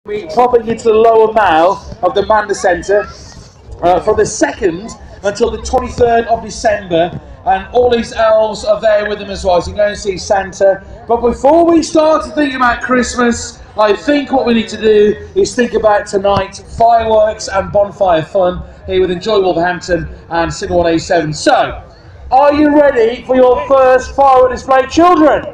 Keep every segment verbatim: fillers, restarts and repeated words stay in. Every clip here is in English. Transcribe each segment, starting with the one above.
We're popping into the lower mall of the Manda Centre uh, from the second until the twenty-third of December, and all these elves are there with them as well, so you can go and see Santa. But before we start to think about Christmas, I think what we need to do is think about tonight, fireworks and bonfire fun here with Enjoy Wolverhampton and Signal one eighty-seven. So, are you ready for your first firework display, children?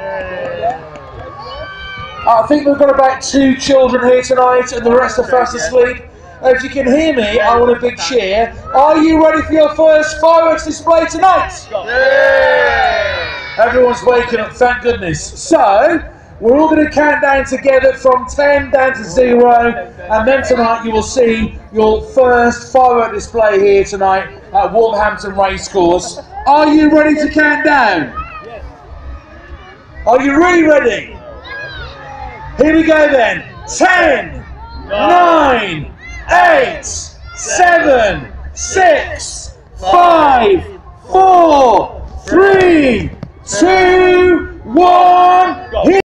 I think we've got about two children here tonight and the rest are fast asleep. If you can hear me, I want a big cheer. Are you ready for your first fireworks display tonight? Yeah. Everyone's waking up, thank goodness. So, we're all going to count down together from ten down to zero, and then tonight you will see your first firework display here tonight at Wolverhampton Racecourse. Are you ready to count down? Are you really ready? Here we go then. Ten, nine, eight, seven, six, five, four, three, two, one.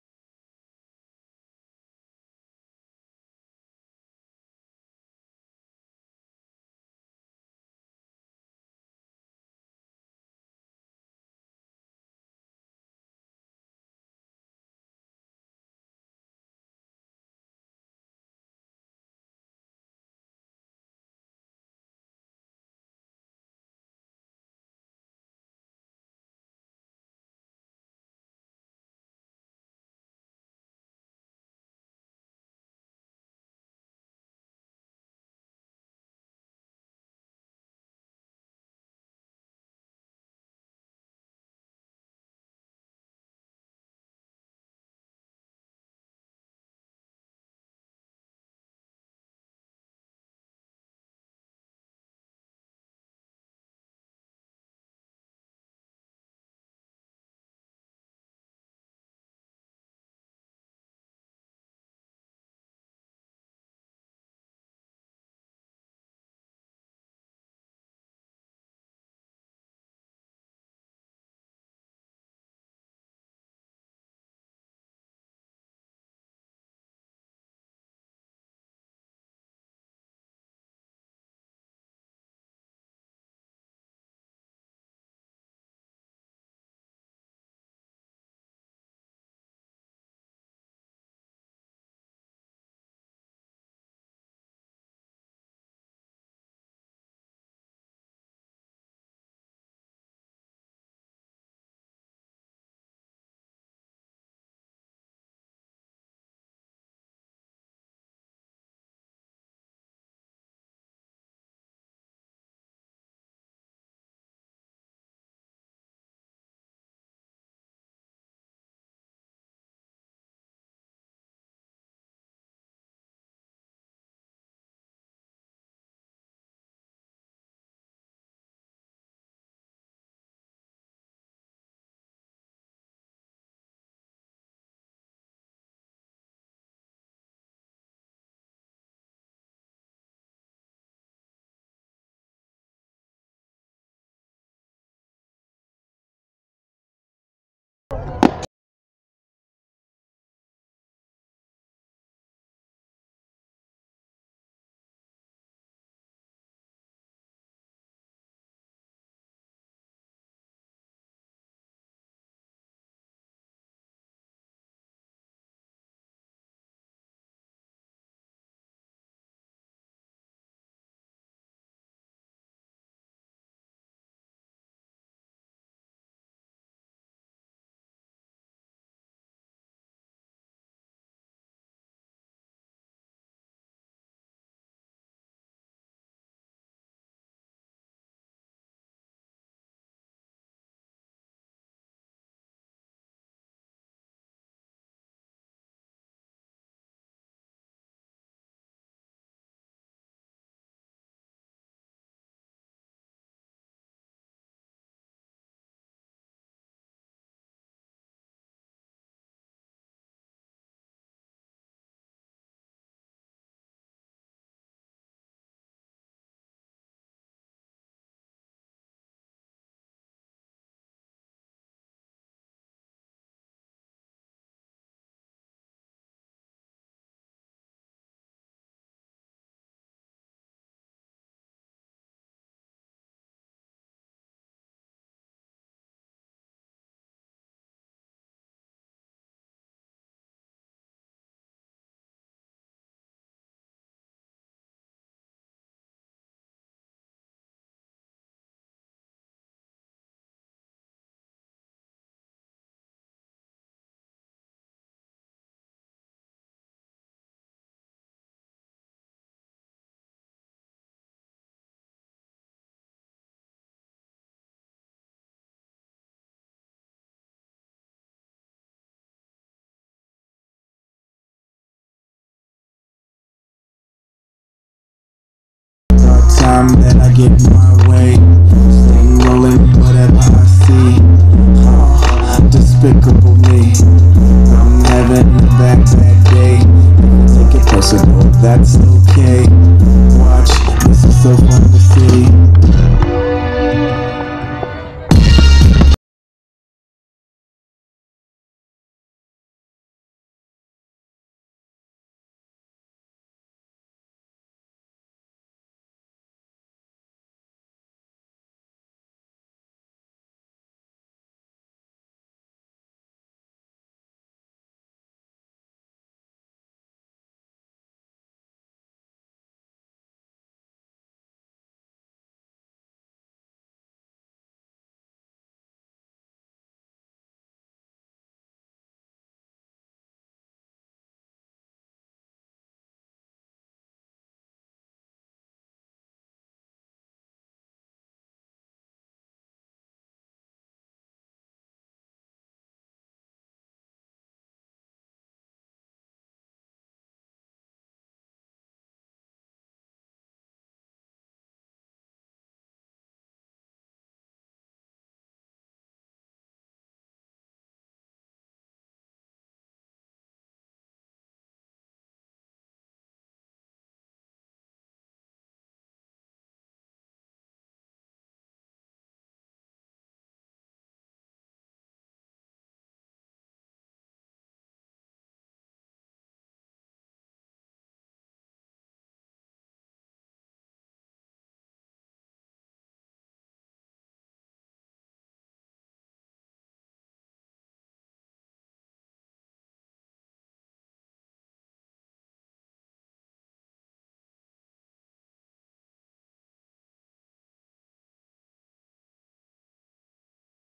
time that I get my way. Stay rolling whatever I see. Oh, despicable me. I'm having a bad, bad day. If you take it personal, that's okay. Watch, this is so fun to see.